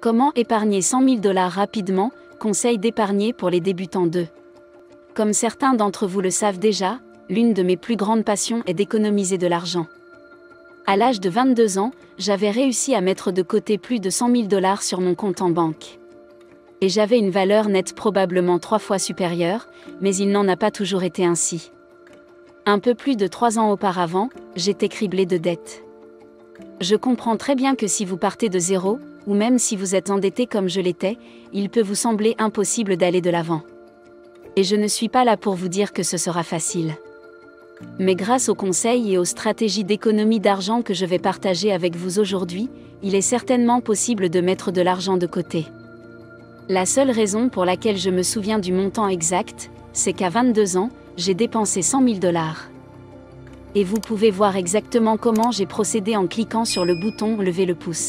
Comment épargner 100 000 $ rapidement? Conseil d'épargner pour les débutants 2. Comme certains d'entre vous le savent déjà, l'une de mes plus grandes passions est d'économiser de l'argent. À l'âge de 22 ans, j'avais réussi à mettre de côté plus de 100 000 $ sur mon compte en banque. Et j'avais une valeur nette probablement 3 fois supérieure, mais il n'en a pas toujours été ainsi. Un peu plus de 3 ans auparavant, j'étais criblé de dettes. Je comprends très bien que si vous partez de zéro, ou même si vous êtes endetté comme je l'étais, il peut vous sembler impossible d'aller de l'avant. Et je ne suis pas là pour vous dire que ce sera facile. Mais grâce aux conseils et aux stratégies d'économie d'argent que je vais partager avec vous aujourd'hui, il est certainement possible de mettre de l'argent de côté. La seule raison pour laquelle je me souviens du montant exact, c'est qu'à 22 ans, j'ai dépensé 100 000 $. Et vous pouvez voir exactement comment j'ai procédé en cliquant sur le bouton « Lever le pouce ».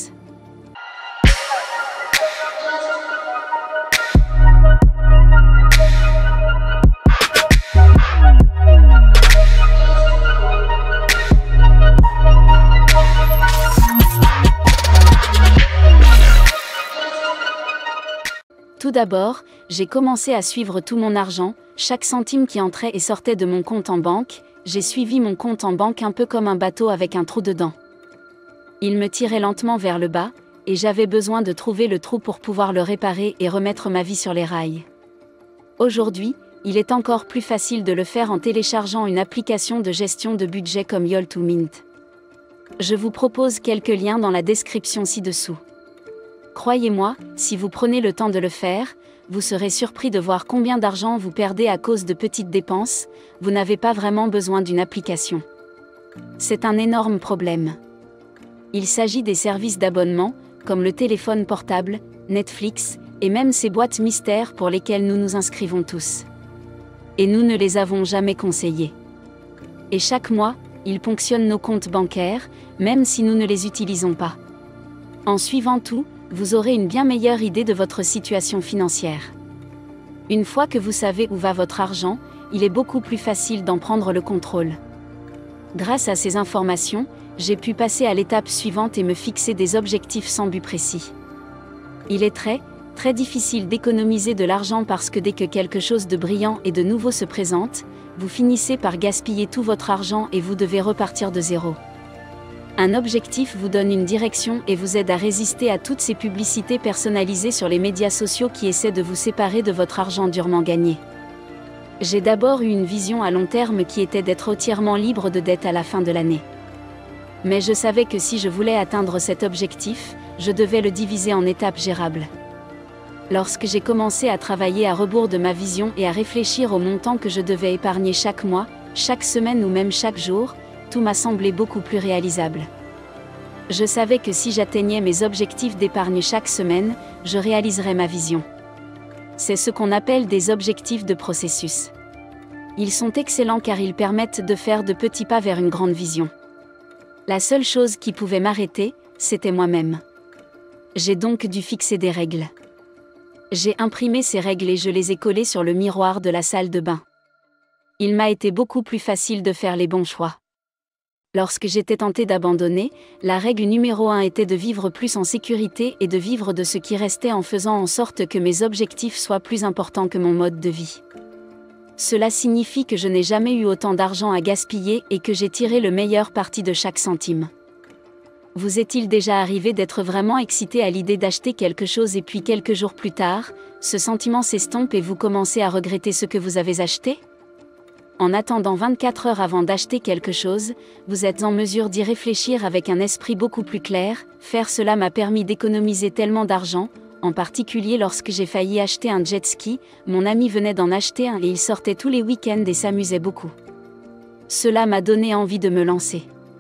Tout d'abord, j'ai commencé à suivre tout mon argent, chaque centime qui entrait et sortait de mon compte en banque. J'ai suivi mon compte en banque un peu comme un bateau avec un trou dedans. Il me tirait lentement vers le bas, et j'avais besoin de trouver le trou pour pouvoir le réparer et remettre ma vie sur les rails. Aujourd'hui, il est encore plus facile de le faire en téléchargeant une application de gestion de budget comme Yall2Mint. Je vous propose quelques liens dans la description ci-dessous. Croyez-moi, si vous prenez le temps de le faire, vous serez surpris de voir combien d'argent vous perdez à cause de petites dépenses. Vous n'avez pas vraiment besoin d'une application. C'est un énorme problème. Il s'agit des services d'abonnement, comme le téléphone portable, Netflix, et même ces boîtes mystères pour lesquelles nous nous inscrivons tous. Et nous ne les avons jamais conseillées. Et chaque mois, ils ponctionnent nos comptes bancaires, même si nous ne les utilisons pas. En suivant tout, vous aurez une bien meilleure idée de votre situation financière. Une fois que vous savez où va votre argent, il est beaucoup plus facile d'en prendre le contrôle. Grâce à ces informations, j'ai pu passer à l'étape suivante et me fixer des objectifs sans but précis. Il est très difficile d'économiser de l'argent parce que dès que quelque chose de brillant et de nouveau se présente, vous finissez par gaspiller tout votre argent et vous devez repartir de zéro. Un objectif vous donne une direction et vous aide à résister à toutes ces publicités personnalisées sur les médias sociaux qui essaient de vous séparer de votre argent durement gagné. J'ai d'abord eu une vision à long terme qui était d'être entièrement libre de dettes à la fin de l'année. Mais je savais que si je voulais atteindre cet objectif, je devais le diviser en étapes gérables. Lorsque j'ai commencé à travailler à rebours de ma vision et à réfléchir au montant que je devais épargner chaque mois, chaque semaine ou même chaque jour, tout m'a semblé beaucoup plus réalisable. Je savais que si j'atteignais mes objectifs d'épargne chaque semaine, je réaliserais ma vision. C'est ce qu'on appelle des objectifs de processus. Ils sont excellents car ils permettent de faire de petits pas vers une grande vision. La seule chose qui pouvait m'arrêter, c'était moi-même. J'ai donc dû fixer des règles. J'ai imprimé ces règles et je les ai collées sur le miroir de la salle de bain. Il m'a été beaucoup plus facile de faire les bons choix. Lorsque j'étais tentée d'abandonner, la règle numéro 1 était de vivre plus en sécurité et de vivre de ce qui restait en faisant en sorte que mes objectifs soient plus importants que mon mode de vie. Cela signifie que je n'ai jamais eu autant d'argent à gaspiller et que j'ai tiré le meilleur parti de chaque centime. Vous est-il déjà arrivé d'être vraiment excité à l'idée d'acheter quelque chose et puis quelques jours plus tard, ce sentiment s'estompe et vous commencez à regretter ce que vous avez acheté ? En attendant 24 heures avant d'acheter quelque chose, vous êtes en mesure d'y réfléchir avec un esprit beaucoup plus clair. Faire cela m'a permis d'économiser tellement d'argent, en particulier lorsque j'ai failli acheter un jet ski. Mon ami venait d'en acheter un et il sortait tous les week-ends et s'amusait beaucoup. Cela m'a donné envie de me lancer.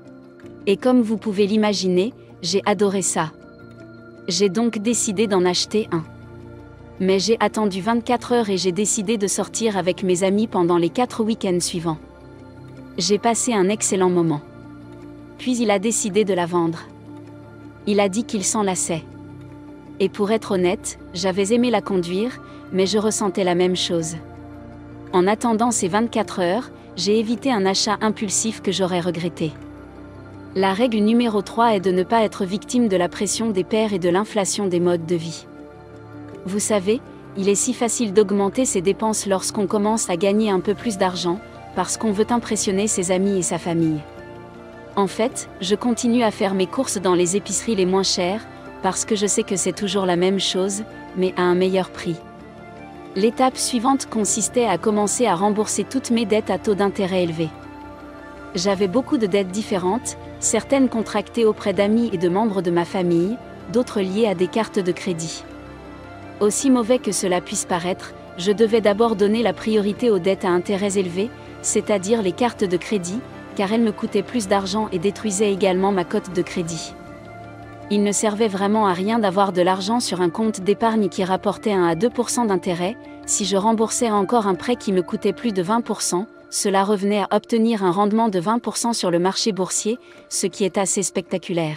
Et comme vous pouvez l'imaginer, j'ai adoré ça. J'ai donc décidé d'en acheter un. Mais j'ai attendu 24 heures et j'ai décidé de sortir avec mes amis pendant les 4 week-ends suivants. J'ai passé un excellent moment. Puis il a décidé de la vendre. Il a dit qu'il s'en lassait. Et pour être honnête, j'avais aimé la conduire, mais je ressentais la même chose. En attendant ces 24 heures, j'ai évité un achat impulsif que j'aurais regretté. La règle numéro 3 est de ne pas être victime de la pression des pairs et de l'inflation des modes de vie. Vous savez, il est si facile d'augmenter ses dépenses lorsqu'on commence à gagner un peu plus d'argent, parce qu'on veut impressionner ses amis et sa famille. En fait, je continue à faire mes courses dans les épiceries les moins chères, parce que je sais que c'est toujours la même chose, mais à un meilleur prix. L'étape suivante consistait à commencer à rembourser toutes mes dettes à taux d'intérêt élevés. J'avais beaucoup de dettes différentes, certaines contractées auprès d'amis et de membres de ma famille, d'autres liées à des cartes de crédit. Aussi mauvais que cela puisse paraître, je devais d'abord donner la priorité aux dettes à intérêts élevés, c'est-à-dire les cartes de crédit, car elles me coûtaient plus d'argent et détruisaient également ma cote de crédit. Il ne servait vraiment à rien d'avoir de l'argent sur un compte d'épargne qui rapportait 1 à 2% d'intérêt, si je remboursais encore un prêt qui me coûtait plus de 20%, cela revenait à obtenir un rendement de 20% sur le marché boursier, ce qui est assez spectaculaire.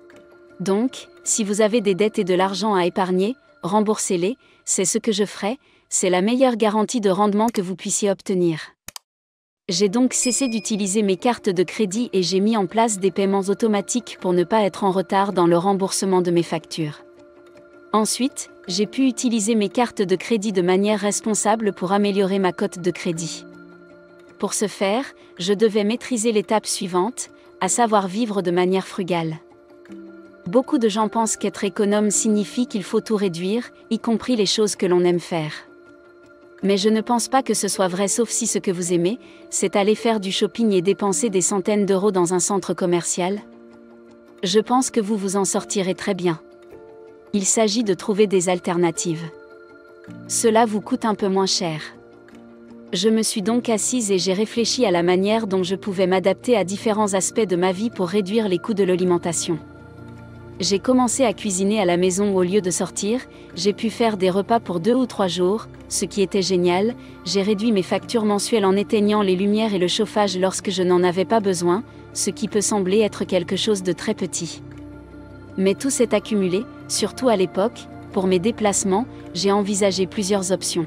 Donc, si vous avez des dettes et de l'argent à épargner, remboursez-les, c'est ce que je ferai, c'est la meilleure garantie de rendement que vous puissiez obtenir. J'ai donc cessé d'utiliser mes cartes de crédit et j'ai mis en place des paiements automatiques pour ne pas être en retard dans le remboursement de mes factures. Ensuite, j'ai pu utiliser mes cartes de crédit de manière responsable pour améliorer ma cote de crédit. Pour ce faire, je devais maîtriser l'étape suivante, à savoir vivre de manière frugale. Beaucoup de gens pensent qu'être économe signifie qu'il faut tout réduire, y compris les choses que l'on aime faire. Mais je ne pense pas que ce soit vrai sauf si ce que vous aimez, c'est aller faire du shopping et dépenser des centaines d'euros dans un centre commercial. Je pense que vous vous en sortirez très bien. Il s'agit de trouver des alternatives. Cela vous coûte un peu moins cher. Je me suis donc assise et j'ai réfléchi à la manière dont je pouvais m'adapter à différents aspects de ma vie pour réduire les coûts de l'alimentation. J'ai commencé à cuisiner à la maison au lieu de sortir, j'ai pu faire des repas pour 2 ou 3 jours, ce qui était génial, j'ai réduit mes factures mensuelles en éteignant les lumières et le chauffage lorsque je n'en avais pas besoin, ce qui peut sembler être quelque chose de très petit. Mais tout s'est accumulé, surtout à l'époque, pour mes déplacements, j'ai envisagé plusieurs options.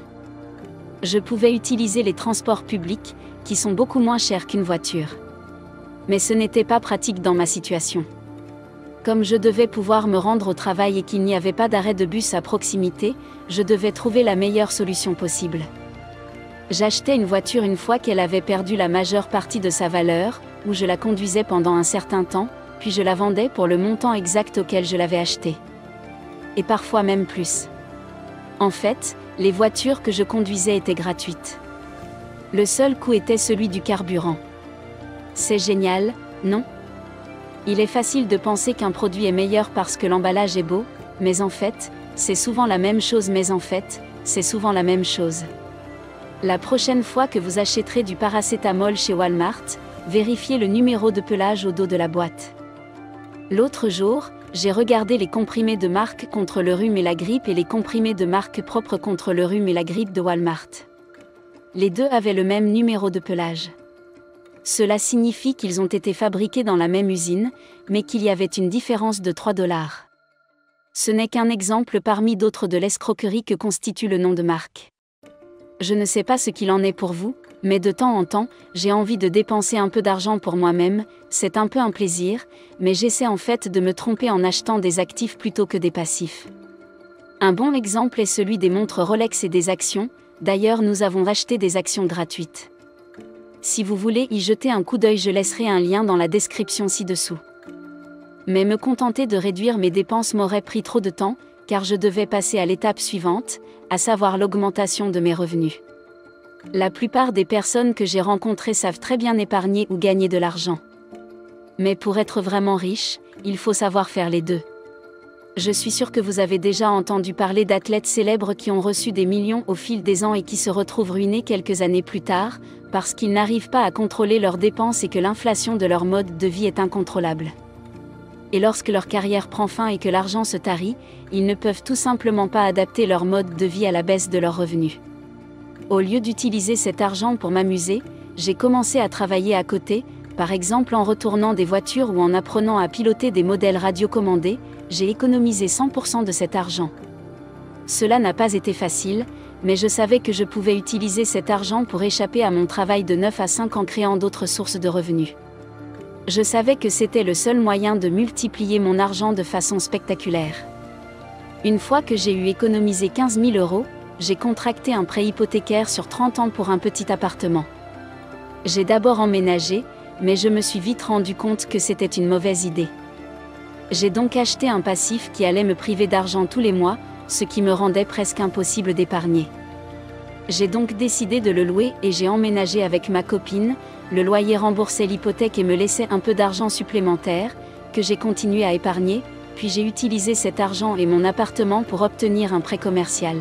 Je pouvais utiliser les transports publics, qui sont beaucoup moins chers qu'une voiture. Mais ce n'était pas pratique dans ma situation. Comme je devais pouvoir me rendre au travail et qu'il n'y avait pas d'arrêt de bus à proximité, je devais trouver la meilleure solution possible. J'achetais une voiture une fois qu'elle avait perdu la majeure partie de sa valeur, ou je la conduisais pendant un certain temps, puis je la vendais pour le montant exact auquel je l'avais achetée. Et parfois même plus. En fait, les voitures que je conduisais étaient gratuites. Le seul coût était celui du carburant. C'est génial, non ? Il est facile de penser qu'un produit est meilleur parce que l'emballage est beau, mais en fait, c'est souvent la même chose c'est souvent la même chose. La prochaine fois que vous achèterez du paracétamol chez Walmart, vérifiez le numéro de pelage au dos de la boîte. L'autre jour, j'ai regardé les comprimés de marque contre le rhume et la grippe et les comprimés de marque propre contre le rhume et la grippe de Walmart. Les deux avaient le même numéro de pelage. Cela signifie qu'ils ont été fabriqués dans la même usine, mais qu'il y avait une différence de 3 $. Ce n'est qu'un exemple parmi d'autres de l'escroquerie que constitue le nom de marque. Je ne sais pas ce qu'il en est pour vous, mais de temps en temps, j'ai envie de dépenser un peu d'argent pour moi-même, c'est un peu un plaisir, mais j'essaie en fait de me tromper en achetant des actifs plutôt que des passifs. Un bon exemple est celui des montres Rolex et des actions, d'ailleurs nous avons acheté des actions gratuites. Si vous voulez y jeter un coup d'œil, je laisserai un lien dans la description ci-dessous. Mais me contenter de réduire mes dépenses m'aurait pris trop de temps, car je devais passer à l'étape suivante, à savoir l'augmentation de mes revenus. La plupart des personnes que j'ai rencontrées savent très bien épargner ou gagner de l'argent. Mais pour être vraiment riche, il faut savoir faire les deux. Je suis sûre que vous avez déjà entendu parler d'athlètes célèbres qui ont reçu des millions au fil des ans et qui se retrouvent ruinés quelques années plus tard, parce qu'ils n'arrivent pas à contrôler leurs dépenses et que l'inflation de leur mode de vie est incontrôlable. Et lorsque leur carrière prend fin et que l'argent se tarit, ils ne peuvent tout simplement pas adapter leur mode de vie à la baisse de leurs revenus. Au lieu d'utiliser cet argent pour m'amuser, j'ai commencé à travailler à côté, par exemple en retournant des voitures ou en apprenant à piloter des modèles radiocommandés, j'ai économisé 100% de cet argent. Cela n'a pas été facile, mais je savais que je pouvais utiliser cet argent pour échapper à mon travail de 9 à 5 en créant d'autres sources de revenus. Je savais que c'était le seul moyen de multiplier mon argent de façon spectaculaire. Une fois que j'ai eu économisé 15 000 €, j'ai contracté un prêt hypothécaire sur 30 ans pour un petit appartement. J'ai d'abord emménagé, mais je me suis vite rendu compte que c'était une mauvaise idée. J'ai donc acheté un passif qui allait me priver d'argent tous les mois, ce qui me rendait presque impossible d'épargner. J'ai donc décidé de le louer et j'ai emménagé avec ma copine, le loyer remboursait l'hypothèque et me laissait un peu d'argent supplémentaire, que j'ai continué à épargner, puis j'ai utilisé cet argent et mon appartement pour obtenir un prêt commercial.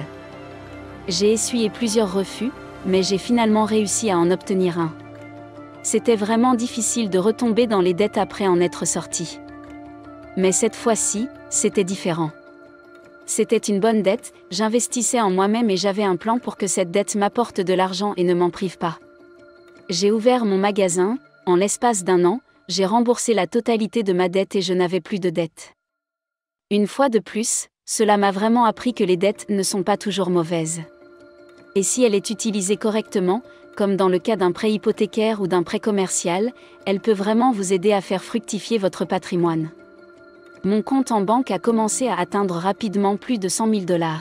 J'ai essuyé plusieurs refus, mais j'ai finalement réussi à en obtenir un. C'était vraiment difficile de retomber dans les dettes après en être sorti. Mais cette fois-ci, c'était différent. C'était une bonne dette, j'investissais en moi-même et j'avais un plan pour que cette dette m'apporte de l'argent et ne m'en prive pas. J'ai ouvert mon magasin, en l'espace d'1 an, j'ai remboursé la totalité de ma dette et je n'avais plus de dette. Une fois de plus, cela m'a vraiment appris que les dettes ne sont pas toujours mauvaises. Et si elle est utilisée correctement, comme dans le cas d'un prêt hypothécaire ou d'un prêt commercial, elle peut vraiment vous aider à faire fructifier votre patrimoine. Mon compte en banque a commencé à atteindre rapidement plus de 100 000 $.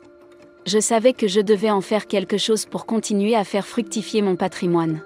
Je savais que je devais en faire quelque chose pour continuer à faire fructifier mon patrimoine.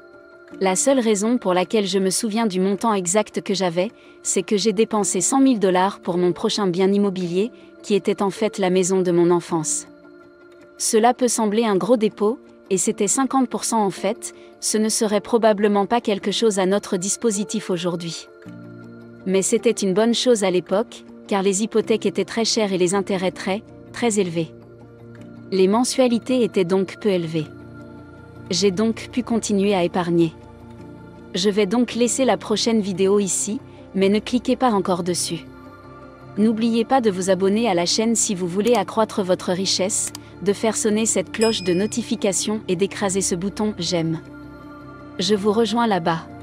La seule raison pour laquelle je me souviens du montant exact que j'avais, c'est que j'ai dépensé 100 000 $ pour mon prochain bien immobilier, qui était en fait la maison de mon enfance. Cela peut sembler un gros dépôt, et c'était 50% en fait, ce ne serait probablement pas quelque chose à notre dispositif aujourd'hui. Mais c'était une bonne chose à l'époque, car les hypothèques étaient très chères et les intérêts très élevés. Les mensualités étaient donc peu élevées. J'ai donc pu continuer à épargner. Je vais donc laisser la prochaine vidéo ici, mais ne cliquez pas encore dessus. N'oubliez pas de vous abonner à la chaîne si vous voulez accroître votre richesse, de faire sonner cette cloche de notification et d'écraser ce bouton « J'aime ». Je vous rejoins là-bas.